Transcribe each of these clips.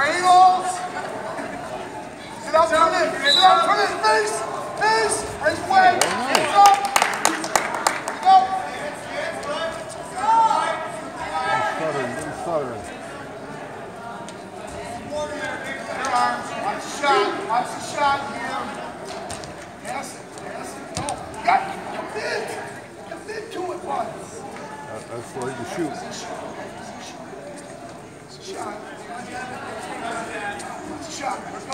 Cradles. Sit out, turn it. Sit out, turn it. Face. Face. Raise your way. Hands up. Go. Stuttering. Your arms. Watch the shot. Watch the shot here. Yes. Yes. Go. Got it. Commit to it once. That's the way to shoot. Shot. Shot. Go.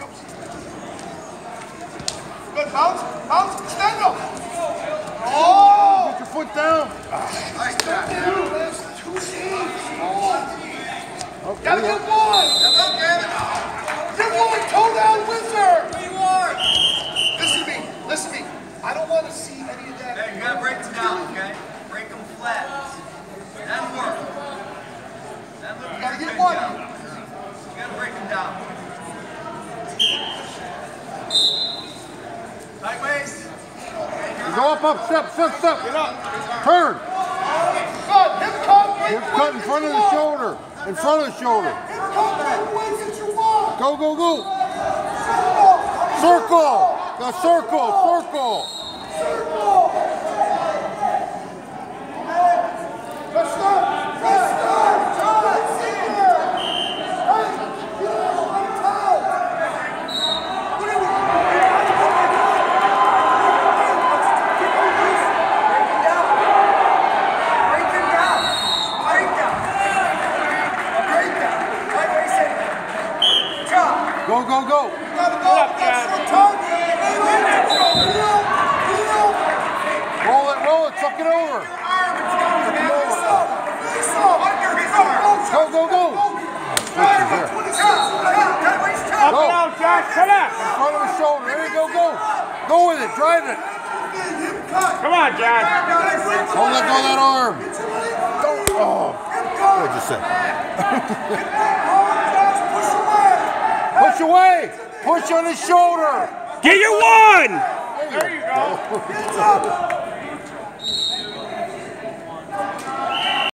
Good. Bounce. Bounce. Stand up. Oh! Get your foot down. Nice shot. That's 2 games. Okay. Gotta get one. Get one. Toe down wizard. Listen to me. I don't want to see any of that. Hey, you gotta break them down, okay? Break them flat. That'll work. You gotta get one. You gotta break them down. Sideways. You go up, step. Get up. Turn. Cut. Hip cut. Hip cut in front of the shoulder. In front of the shoulder. Hip cut. Take away that you want. Go. Circle. Now circle. Let's start. Go. Roll it, tuck it over. Go. Up and out, Josh, cut out. In front of the shoulder, there you go. Go with it, drive it. Come on, Josh. Don't let go of that arm. Don't, what'd you say? Push away. Push on his shoulder. Get your one. There you go.